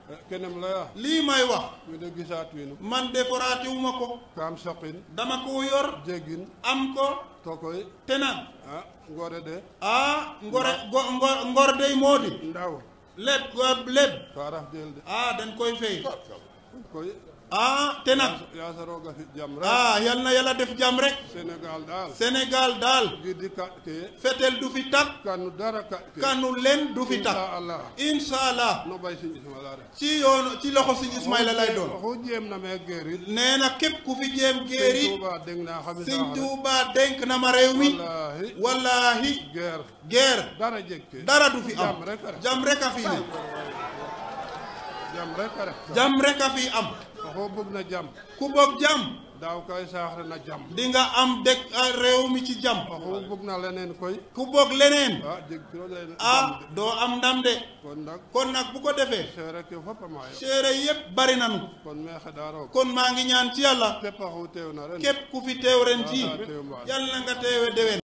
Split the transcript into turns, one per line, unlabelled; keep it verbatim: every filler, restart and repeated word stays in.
kenem laya
lii may wax
mi de gisaat winu
man deforaate wu ma ko
kam saqin
dama ko yor
jegin
am ko
to koy
te nag
ah ngore de
ah ngore go ngor ngor day moo di
ndaw
lépp lépp
faraf del de
ah dañ koy fay
koy
ah te nag
yaa sa rooga fi jam rek
ah yal na yàlla def jàmm rek
Sénégal daal
Sénégal daal
gidi kat ke
fetel du fi tak
kanu dara kat ke
kanu leen du fi tak
insha Allah
insha allah
no bay sin Ismaila rek
ci yoon ci loxo Sëñ Ismaila lay doon
waxu jéem na me geerit
nee na képp ku fi jéem géeri
Tuuba dégg naa xam
Sëñ Tuuba dénk na ma réew mi
wallahi
wallaahi
geer
guerre
dara jeg ke
dara du fi am
jam rek rek
jàmm rek a fi ne
jam rek rek
jàmm rek a fi am
waxu bëgg na jam
ku bëgg jàmm
daaw kay saaxre na jam
di nga am dëkk réew mi ci jàmm
waxu bëgg na leneen koy
ku bëgg leneen
ah jeg kilo leneen
ah doo am ndam de
kon nag
kon nag bu ko defee
seere ke foppa maayo
séeré yépp bari nanu
kon meexe daa roog
kon maa ngi ñaan ci yàlla
képp waxu teew na ren
képp ku fi teew ren ji
Yàlla teew mbaa
yàlla nga teewe déwén